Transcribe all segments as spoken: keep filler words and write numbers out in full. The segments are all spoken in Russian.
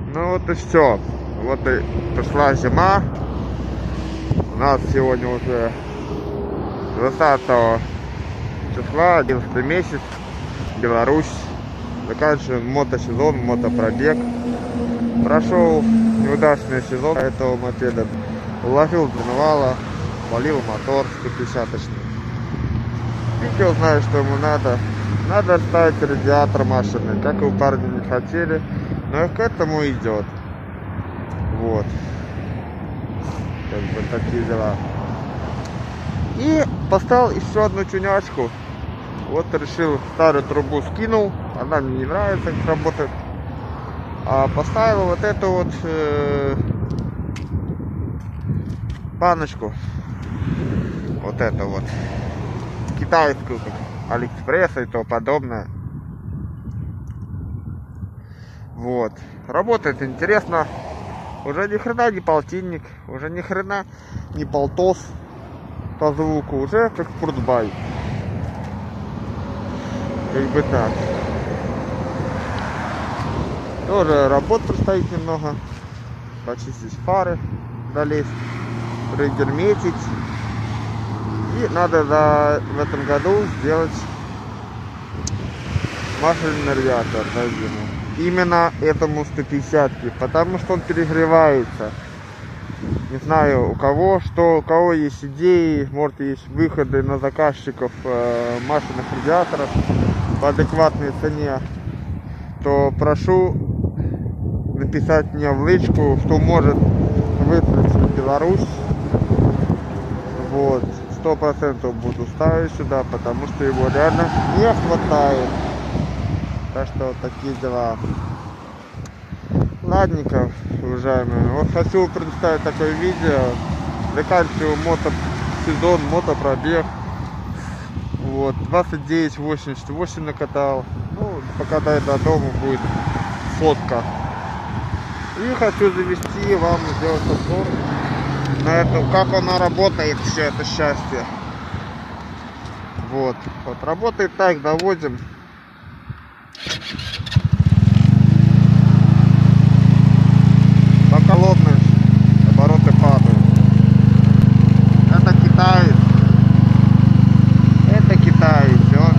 Ну вот и все. Вот и пошла зима. У нас сегодня уже двадцатого числа, одиннадцатый месяц, Беларусь. Заканчиваем мотосезон, мотопробег. Прошел неудачный сезон этого мопеда. Уложил дверновало, полил мотор сто пятидесяточный. Пикел знает, что ему надо. Надо ставить радиатор машины, как и у парня не хотели, но к этому идет. Вот. Как бы такие дела. И поставил еще одну тюнячку. Вот решил, старую трубу скинул. Она мне не нравится, как работает. А поставил вот эту вот э, баночку. Вот это вот. Китайскую, как Алиэкспресса и тому подобное. Вот. Работает интересно. Уже ни хрена не полтинник. Уже ни хрена не полтос по звуку. Уже как спортбайк. Как бы так. Тоже работ предстоит немного. Почистить фары, долезть, прогерметить. И надо за, в этом году сделать масляный радиатор на зиму. Именно этому сто пятидесятке, потому что он перегревается. Не знаю у кого, что у кого есть идеи, может есть выходы на заказчиков э, масляных радиаторов по адекватной цене, то прошу написать мне в личку, что может выслать в Беларусь. Вот, сто процентов буду ставить сюда, потому что его реально не хватает. Так что вот такие дела. Ладненько, уважаемые. Вот хочу представить такое видео. Заканчиваю мотосезон, мотопробег. Вот, двадцать девять восемьдесят восемь накатал. Ну, пока до этого дома будет сотка. И хочу завести вам, сделать обзор на это, как она работает, все это счастье. Вот, вот работает так, доводим. Пока лопнешь, обороты падают. Это китаец. Это китаец. Он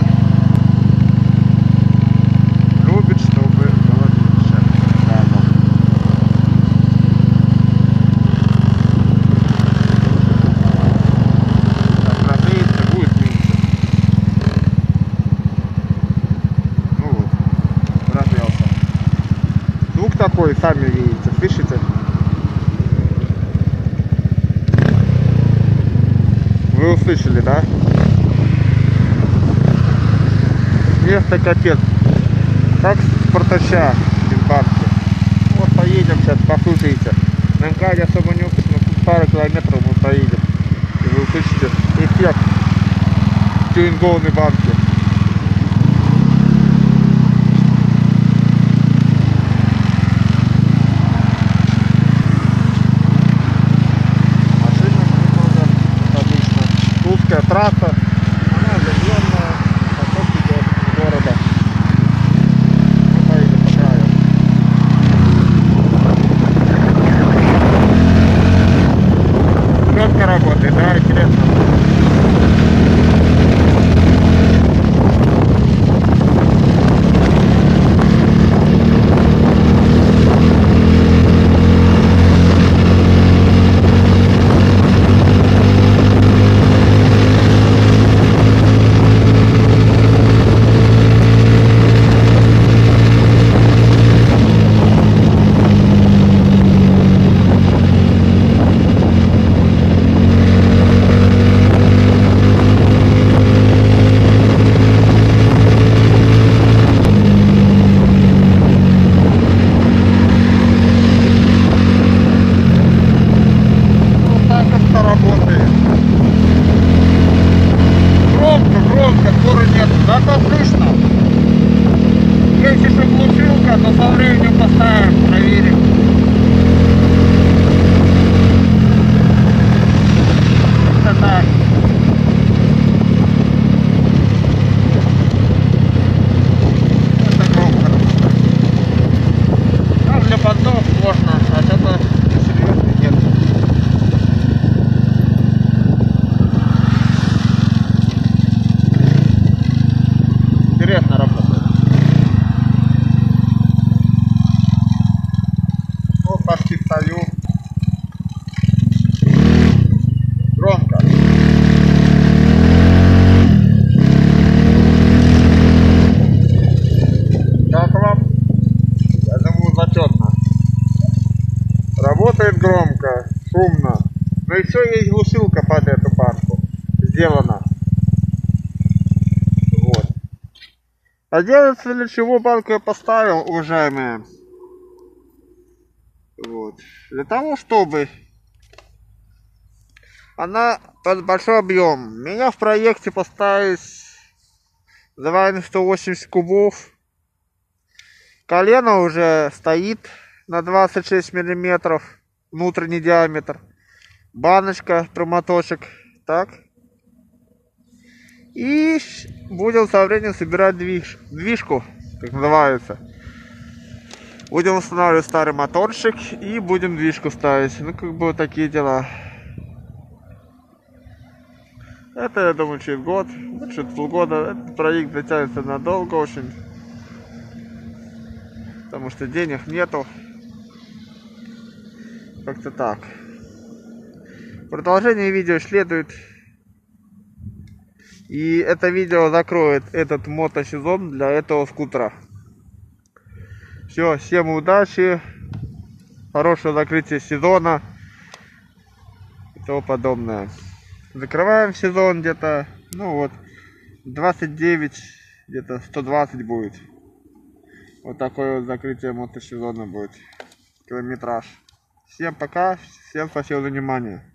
любит, чтобы было меньше. Так, нагреется, будет меньше. Ну вот, разрелся. Звук такой, сами видите, слышите? Вы услышали, да? Место капец. Как спартача без бабки. Вот поедем сейчас, послушайте. На МКАДе особо не услышно, но пару километров мы поедем. И вы услышите эффект тюнингованной банки. Трасса, она длинная, поток идет с города. Мы поедем по краю. Четко работает, да, интересно. почти стою. Громко. Как вам? Я думаю, зачетно. Работает громко, шумно. Но еще есть глушилка под эту банку. Сделана. Вот. А делается для чего банку я поставил, уважаемые? Вот. Для того, чтобы она под большой объем. Меня в проекте поставить заварено сто восемьдесят кубов. Колено уже стоит на двадцать шесть миллиметров. Внутренний диаметр. Баночка, промоточек. Так. И будем со временем собирать движ, движку, как называется. Будем устанавливать старый моторчик и будем движку ставить. Ну, как бы вот такие дела. Это, я думаю, через год, через полгода. Этот проект затянется надолго очень. Потому что денег нету. Как-то так. Продолжение видео следует. И это видео закроет этот мотосезон для этого скутера. Все, всем удачи, хорошего закрытия сезона и тому подобное. Закрываем сезон где-то, ну вот, двадцать девять, где-то сто двадцать будет. Вот такое вот закрытие мотосезона будет, километраж. Всем пока, всем спасибо за внимание.